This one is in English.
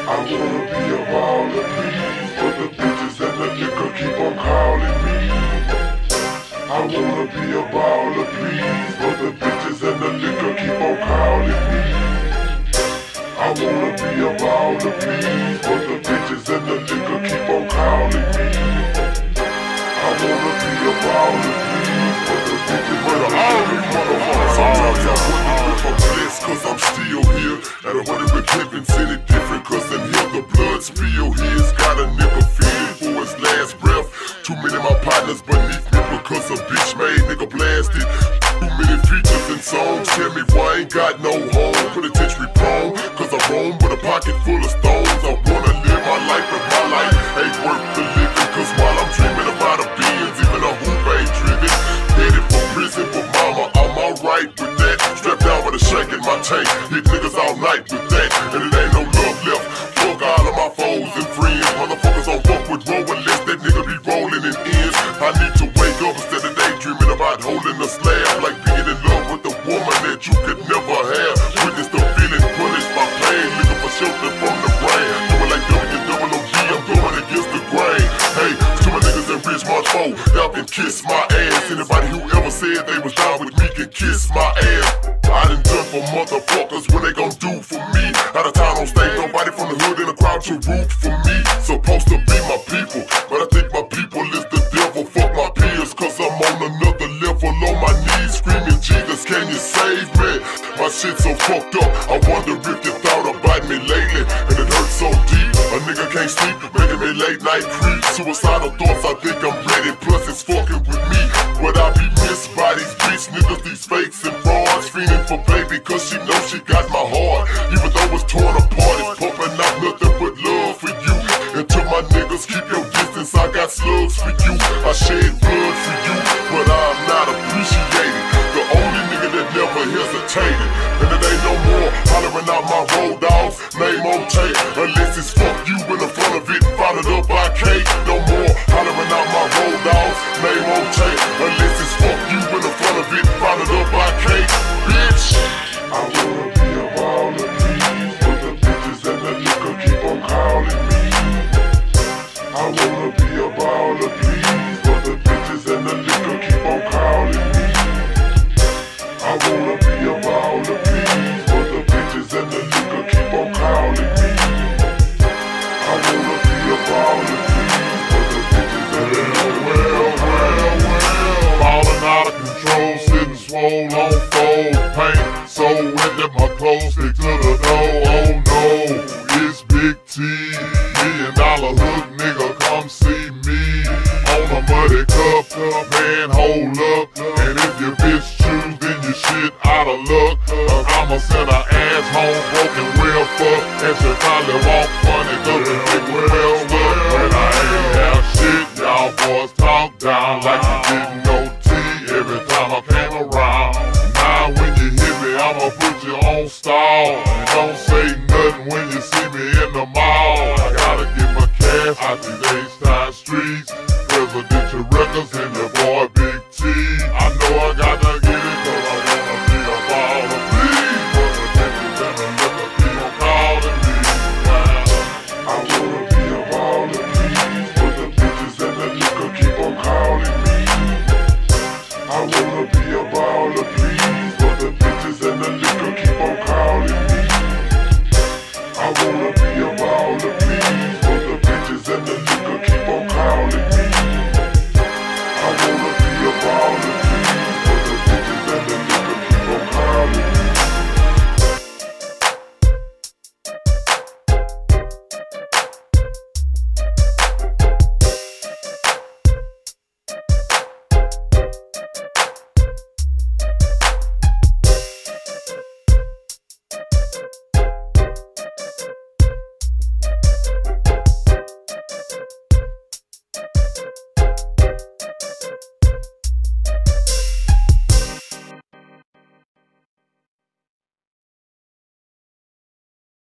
I wanna be a baller, please, but the bitches and the liquor keep on calling me. I wanna be a baller, please, but the bitches and the liquor keep on calling me. I wanna be a baller, please, but the bitches and the liquor keep on calling me. I wanna be a baller, please, but the bitches and the liquor keep on calling me. Sometimes I wonder if I'm blessed cause I'm still here. And I wonder if heaven's any different cause in here the blood spill. He's got a nigga feeling for his last breath. Too many of my partners beneath me because a bitch made nigga blasted. Too many features and songs, tell me why I ain't got no home. Penitentiary prone, cause I roam with a pocket full of stones. I wanna live my life, but my life ain't worth the living. Cause while I'm dreaming about a Benz, even a hoop ain't driven. Headed for prison, but mama, I'm alright with that. Strapped down with a shank in my tank, hit niggas all night with that. And it ain't no love left, fuck all of my foes and friends. Motherfuckers don't fuck with roll unless that nigga be rolling in ends. I need to wake up instead of daydreaming about holding a slab. Like being in love with a woman that you could never have. Witness the feeling, punish my pain, looking for shelter from the rain. Doing like WOOD, I'm going against the grain. Hey, to my niggas in Ridgemont 4, y'all can kiss my ass. Anybody who ever said they was down with me can kiss my ass. I done done for motherfuckers, what they gon' do for me? Out of town on stage, nobody from the hood in the crowd to root for me. Supposed to be my people, but I think my people is the devil. Fuck my peers, cause I'm on another level. On my knees, screaming, Jesus, can you save me? My shit so fucked up, I wonder if you thought about me lately. And it hurts so deep, a nigga can't sleep, making me late night creep. Suicidal thoughts, I think I'm ready, plus it's fucking with me. Would I be missed by these bitch niggas, these fakes and frauds? Fiending for baby, cause she knows she got my heart. Even though it's torn apart, it's pumping out nothing but love for you. And to my niggas, keep your distance, I got slugs for you. I shed blood for you, but I'm not appreciated. The only nigga that never hesitated. And it ain't no more hollering out my road dogs, name on tape. Unless it's fuck you in the front of it, followed up by Kate. No more hollering out my road dogs, name on tape. Unless it's fuck you in the front of it, followed up by Kate. Bitch, I wanna be a baller, please, but the bitches and the liquor keep on calling me. I wanna be a baller, please, but the bitches and the liquor keep on calling me. I wanna be a baller, please, but the bitches and the liquor keep on calling me. I wanna be a baller, please, but the bitches and the liquor keep on calling me. Falling out of control, sitting swole on fold. Paint so wet that my clothes stick to the door. Oh no, it's Big T, $1 million hook nigga, come see me. On a muddy cup, man, hold up. And if your bitch choose, then you shit out of luck. I'ma send her ass home broken real fuck. And she probably walk funny, doesn't make me well look. And I ain't have shit, y'all boys talk down like you didn't know tea every time I came around. Now when you hit me, I'ma put you on stall. And don't say nothing when you see me in the mall. I gotta get my cash out these H-Town streets. Presidential records and your boy Big T. I know I gotta get it cause I wanna be a baller, please. But the bitches and the liquor keep on calling me. I wanna be a baller, please, but the bitches and the liquor keep on calling me. I wanna be a baller, please, but the bitches and the liquor keep on calling me. I wanna be a baller, please, but the bitches and the liquor keep on calling me.